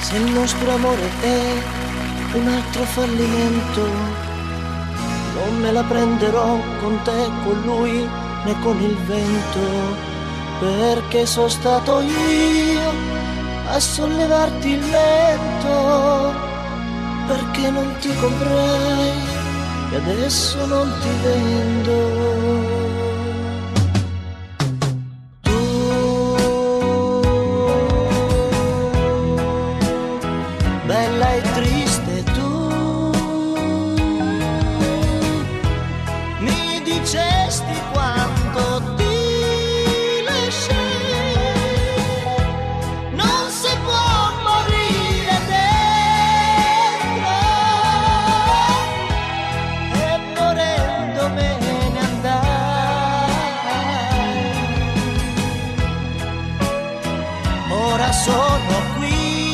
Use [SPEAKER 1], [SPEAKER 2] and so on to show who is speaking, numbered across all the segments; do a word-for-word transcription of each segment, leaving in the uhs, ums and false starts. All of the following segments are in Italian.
[SPEAKER 1] Se il nostro amore è un altro fallimento, non me la prenderò con te, con lui, né con il vento, perché sono stato io a sollevarti il mento, perché non ti comprai e adesso non ti vendo. Bella e triste tu, mi dicesti quanto ti lasciai, non si può morire dentro, e morendo me ne andai. Ora sono qui,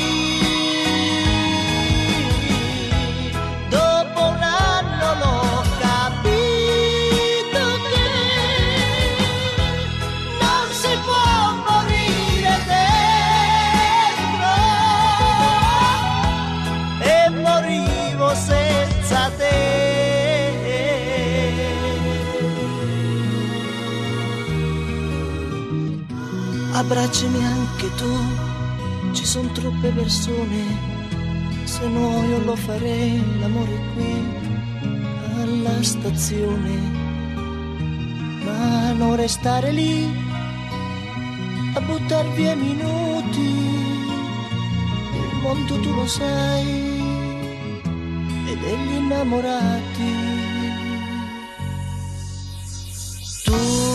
[SPEAKER 1] senza te. Abbracciami anche tu, ci sono troppe persone, se no io lo farei l'amore qui alla stazione, ma non restare lì a buttar via minuti, il mondo tu lo sai e degli innamorati. Tu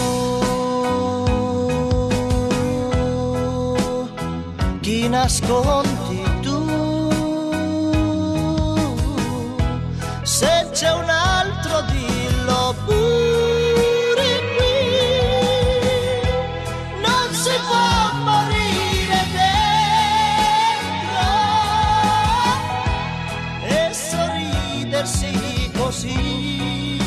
[SPEAKER 1] chi nascondi tu, se c'è un altro dillo pure qui, non si può morire dentro e sorridersi così,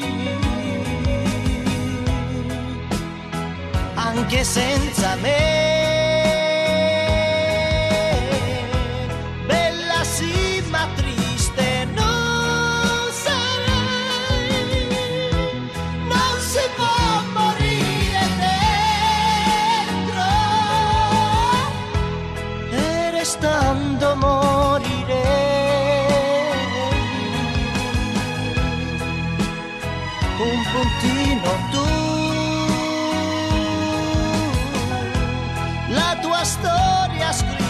[SPEAKER 1] anche senza me. Bella sì, ma triste non sarei, non si può morire dentro e restando morirei. Un puntino tu, la tua storia scritta